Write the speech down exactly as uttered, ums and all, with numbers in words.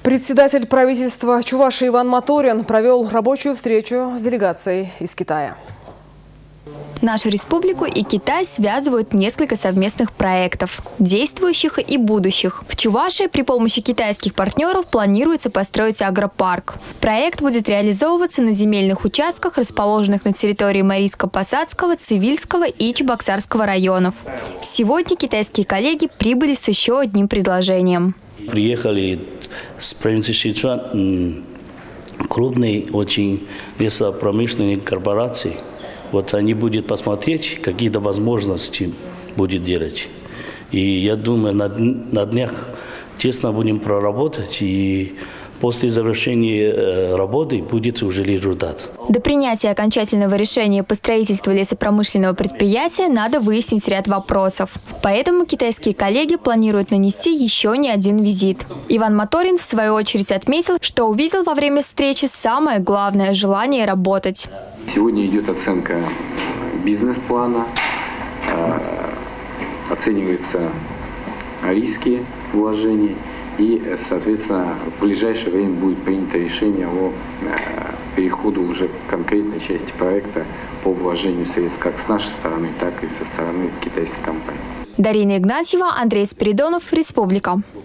Председатель правительства Чувашии Иван Моторин провел рабочую встречу с делегацией из Китая. Нашу республику и Китай связывают несколько совместных проектов, действующих и будущих. В Чувашии при помощи китайских партнеров планируется построить агропарк. Проект будет реализовываться на земельных участках, расположенных на территории Марийско-Посадского, Цивильского и Чебоксарского районов. Сегодня китайские коллеги прибыли с еще одним предложением. Приехали с провинции Сычуань крупные очень лесопромышленные корпорации. Вот они будут посмотреть, какие-то возможности будет делать. И я думаю, на, на днях тесно будем проработать, и после завершения работы будет уже результат. До принятия окончательного решения по строительству лесопромышленного предприятия надо выяснить ряд вопросов. Поэтому китайские коллеги планируют нанести еще не один визит. Иван Моторин в свою очередь отметил, что увидел во время встречи самое главное – желание работать. Сегодня идет оценка бизнес-плана, оцениваются риски вложений и, соответственно, в ближайшее время будет принято решение о переходу уже к конкретной части проекта по вложению средств как с нашей стороны, так и со стороны китайской компании. Дарина Игнатьева, Андрей Спиридонов, Республика.